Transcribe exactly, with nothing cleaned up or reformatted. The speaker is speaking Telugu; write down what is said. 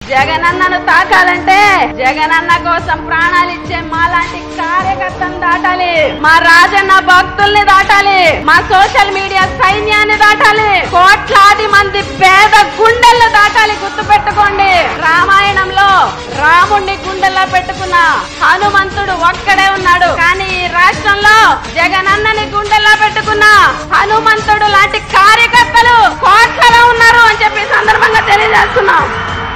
జగనన్నను తాకాలంటే జగనన్న కోసం ప్రాణాలు ఇచ్చే మాలాంటి కార్యకర్తలు దాటాలి, మా రాజన్న భక్తుల్ని దాటాలి, మా సోషల్ మీడియా సైన్యాన్ని దాటాలి, కోట్లాది మంది పేద గుండెల్లో దాటాలి. గుర్తు పెట్టుకోండి, రామాయణంలో రాముణ్ణి గుండెల్లో పెట్టుకున్న హనుమంతుడు ఒక్కడే ఉన్నాడు, కానీ ఈ రాష్ట్రంలో జగనన్నని గుండెల్లో పెట్టుకున్న హనుమంతుడు లాంటి కార్యకర్తలు కోట్లలో ఉన్నారు అని చెప్పి సందర్భంగా తెలియజేస్తున్నాం.